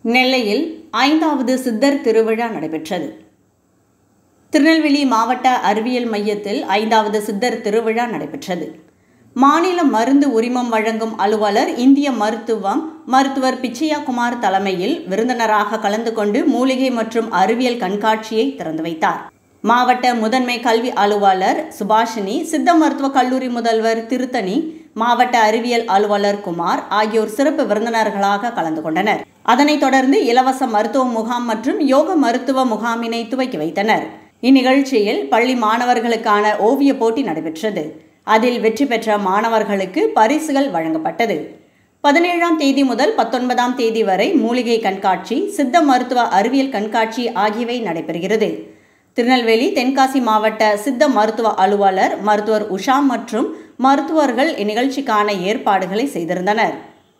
நெல்லையில் 5வது சித்தர் திருவிழா நடைபெற்றது. திருநெல்வேலி மாவட்ட அறிவியல் மையத்தில் 5வது சித்தர் திருவிழா நடைபெற்றது. மாநில மருந்து உரிமம் வழங்கும் அலுவலர் இந்திய மருத்துவர் பிச்சையாகுமார் தலைமையில் விருந்தினராக கலந்து கொண்டு மூலிகை மற்றும் அறிவியல் கண்காட்சியை திறந்து வைத்தார். மாவட்ட முதன்மை கல்வி அலுவலர் சுபாஷினி, சித்த மருத்துவக் கல்லூரி முதல்வர் திருத்தணி, மாவட்ட அறிவியல் அலுவலர் குமார் ஆகியோர் சிறப்பு விருந்தினர்களாக கலந்து கொண்டனர். அதனைத் தொடர்ந்து இலவச மருத்துவ முகாம் மற்றும் யோக மருத்துவ முகாமினை துவக்கி வைத்தனர். இந்நிகழ்ச்சியில் பள்ளி மாணவர்களுக்கான ஓவிய போட்டி நடைபெற்றது. அதில் வெற்றி பெற்ற மாணவர்களுக்கு பரிசுகள் வழங்கப்பட்டது. 17ஆம் தேதி முதல் 19ஆம் தேதி வரை மூலிகை கண்காட்சி, சித்த மருத்துவ அறிவியல் கண்காட்சி ஆகியவை நடைபெறுகிறது. திருநெல்வேலி தென்காசி மாவட்ட சித்த மருத்துவ அலுவலர் மருத்துவர் உஷா மற்றும் மருத்துவர்கள் இந்நிகழ்ச்சிக்கான ஏற்பாடுகளை செய்திருந்தனர்.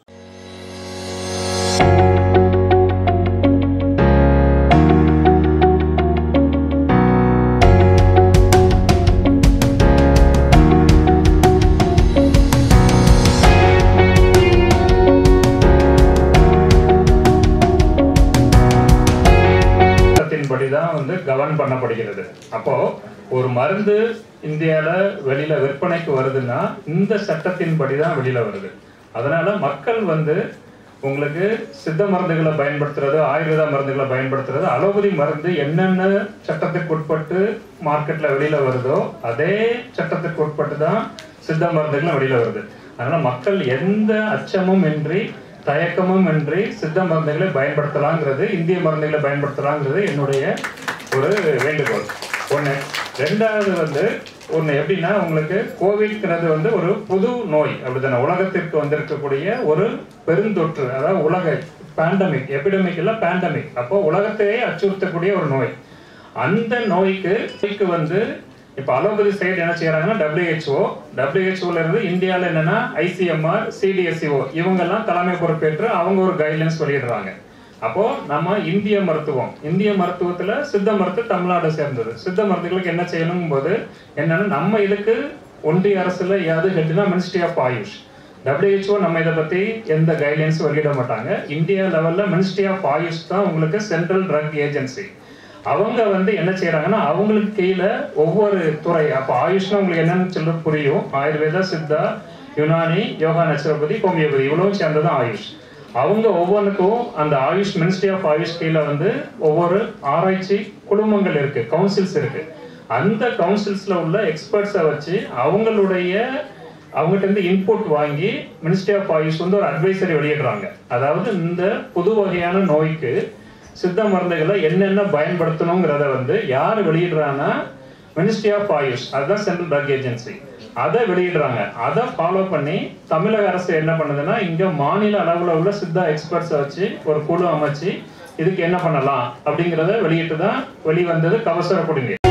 படிதான் கவர்ன் பண்ணப்படுகிறது. அப்போ ஒரு மருந்து இந்தியால வெளியில விற்பனைக்கு வருதுன்னா இந்த சட்டத்தின்படி தான் வெளியில வருது. அதனால மக்கள் உங்களுக்கு சித்த மருந்துகளை பயன்படுத்துறது, ஆயுர்வேத மருந்துகளை பயன்படுத்துறது, அலோபதி மருந்து என்னென்ன சட்டத்துக்கு உட்பட்டு மார்க்கெட்ல வெளியில வருதோ அதே சட்டத்துக்கு உட்பட்டு தான் சித்த மருந்துகளும் வெளியில வருது. அதனால மக்கள் எந்த அச்சமும் இன்றி தயக்கமும் இன்றி சித்த மருந்துகளை பயன்படுத்தலாங்கிறது, இந்திய மருந்துகளை பயன்படுத்தலாங்கிறது என்னுடைய ஒரு வேண்டுகோள். ஒன்று. ரெண்டாவது ஒன்று எப்படின்னா, உங்களுக்கு கோவிட்ங்கிறது ஒரு புது நோய் அப்படித்தானே, உலகத்திற்கு வந்திருக்கக்கூடிய ஒரு பெருந்தொற்று, அதாவது உலக பேண்டமிக், எபிடமிக் இல்லை பேண்டமிக். அப்போ உலகத்தையே அச்சுறுத்தக்கூடிய ஒரு நோய். அந்த நோய்க்கு இப்போ அலோபதி சைடு என்ன செய்யறாங்கன்னா WHO இருந்து இந்தியாவில் என்னன்னா ICMR, CDSCO இவங்கெல்லாம் தலைமை பொறுப்பேற்று அவங்க ஒரு கைட்லைன்ஸ் வெளியிடுறாங்க. அப்போ நம்ம இந்திய மருத்துவத்துல சித்த மருத்துவம் தமிழ்நாடு சேர்ந்தது. சித்த மருத்துவங்களுக்கு என்ன செய்யணும் போது என்னன்னா, நம்ம இதுக்கு ஒன்றிய அரசுல ஏதாவது ஹெட்னா மினிஸ்ட்ரி ஆஃப் ஆயுஷ். WHO நம்ம இதை பத்தி எந்த கைட்லைன்ஸ் வெளியிட மாட்டாங்க. இந்தியா லெவல்ல மினிஸ்ட்ரி ஆஃப் ஆயுஷ் தான் உங்களுக்கு சென்ட்ரல் ட்ரக் ஏஜென்சி. அவங்க என்ன செய்யறாங்கன்னா, அவங்களுக்கு கீழே ஒவ்வொரு துறை, அப்போ ஆயுஷ்னா உங்களுக்கு என்னன்னு சொல்ல புரியும். ஆயுர்வேதா, சித்தா, யுனானி, யோகா, நேச்சுரோபதி, ஹோமியோபதி இவ்வளவும் சேர்ந்ததான் ஆயுஷ். அவங்க ஒவ்வொன்றுக்கும் அந்த ஆயுஷ் மினிஸ்ட்ரி ஆஃப் ஆயுஷ் கீழே ஒவ்வொரு ஆராய்ச்சி குழுமங்கள் இருக்கு, கவுன்சில்ஸ் இருக்கு. அந்த கவுன்சில்ஸ்ல உள்ள எக்ஸ்பர்ட்ஸை வச்சு அவங்ககிட்ட இருந்து இன்புட் வாங்கி மினிஸ்ட்ரி ஆஃப் ஆயுஷ் ஒரு அட்வைசரி வெளியிடுறாங்க. அதாவது இந்த புது வகையான நோய்க்கு சித்த மருந்துகளை என்னென்ன பயன்படுத்தணுங்கிறத யார் வெளியிடுறாங்கன்னா மினிஸ்ட்ரி ஆஃப் ஆயுஷ், அதுதான் சென்ட்ரல் ட்ரக் ஏஜென்சி. அதை வெளியிடுறாங்க. அதை ஃபாலோ பண்ணி தமிழக அரசு என்ன பண்ணுதுன்னா, இங்க மாநில அளவில் உள்ள சித்தா எக்ஸ்பர்ட்ஸை வச்சு ஒரு குழு அமைச்சு இதுக்கு என்ன பண்ணலாம் அப்படிங்கிறத வெளியிட்டு தான் வெளிவந்தது கபசுர குடிநீர்.